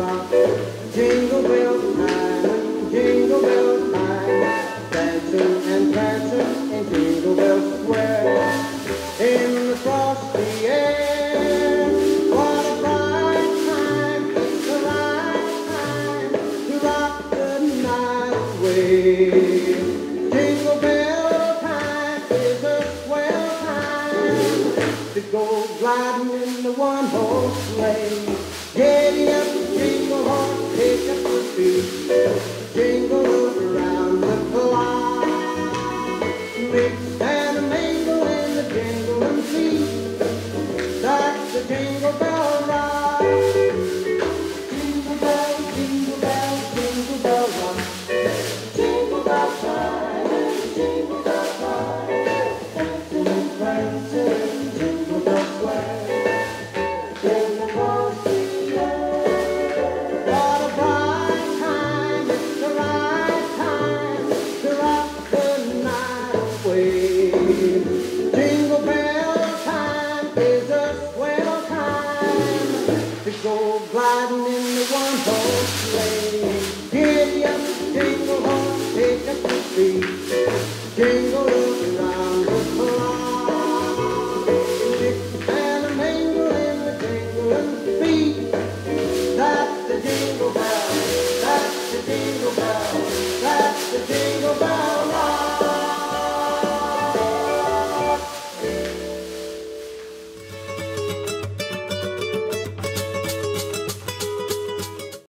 Jingle bell time, jingle bell time, dancing and prancing in Jingle Bell Square. In the frosty air, what a bright time, it's the right time to rock the night away. Jingle bell time is a swell time to go gliding in the one-horse sleigh. Giddy up, jingle horse, take up the speed, jingle around the clock. Mix and mingle in the jingling feet, that's the Jingle Bell Rock. Jingle bell, jingle bell, jingle bell rock. Jingle bell time, jingle bell time, dancing and prancing, Jingle Bell Square. In the frosty air, what a bright time, it's the right time to rock the night away. Jingle bell time is a swell time to go gliding in the one-horse sleigh. Giddy up, jingle horse, take up the speed, jingle around the clock. Mix and mingle in the jingling feet, that's the Jingle Bell, that's the Jingle Bell, that's the Jingle Bell.